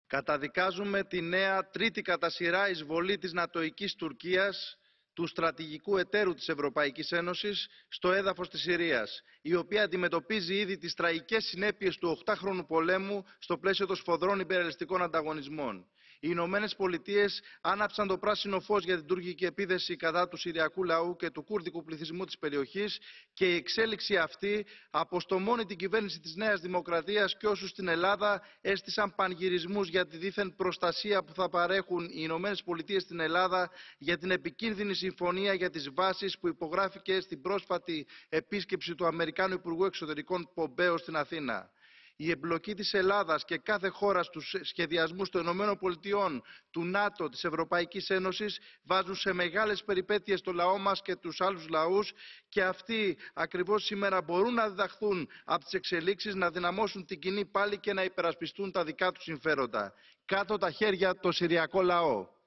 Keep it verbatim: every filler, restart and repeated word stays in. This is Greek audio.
Καταδικάζουμε τη νέα τρίτη κατά σειρά εισβολή της νατοικής Τουρκίας, του στρατηγικού εταίρου της Ευρωπαϊκής Ένωσης, στο έδαφος της Συρίας, η οποία αντιμετωπίζει ήδη τις τραγικές συνέπειες του οχτάχρονου πολέμου στο πλαίσιο των σφοδρών υπεραλιστικών ανταγωνισμών. Οι Ηνωμένες Πολιτείες άναψαν το πράσινο φως για την τουρκική επίθεση κατά του Συριακού λαού και του κούρδικου πληθυσμού της περιοχής, και η εξέλιξη αυτή αποστομώνει την κυβέρνηση της Νέας Δημοκρατίας και όσους στην Ελλάδα έστησαν πανηγυρισμούς για τη δίθεν προστασία που θα παρέχουν οι Ηνωμένες Πολιτείες στην Ελλάδα για την επικίνδυνη συμφωνία για τις βάσεις που υπογράφηκε στην πρόσφατη επίσκεψη του Αμερικάνου Υπουργού Εξωτερικών Πομπέο στην Αθήνα. Η εμπλοκή της Ελλάδας και κάθε χώρα στους σχεδιασμούς των Ηνωμένων Πολιτειών, του ΝΑΤΟ, της Ευρωπαϊκής Ένωσης βάζουν σε μεγάλες περιπέτειες το λαό μας και τους άλλους λαούς, και αυτοί ακριβώς σήμερα μπορούν να διδαχθούν από τις εξελίξεις, να δυναμώσουν την κοινή πάλη και να υπερασπιστούν τα δικά τους συμφέροντα. Κάτω τα χέρια το συριακό λαό.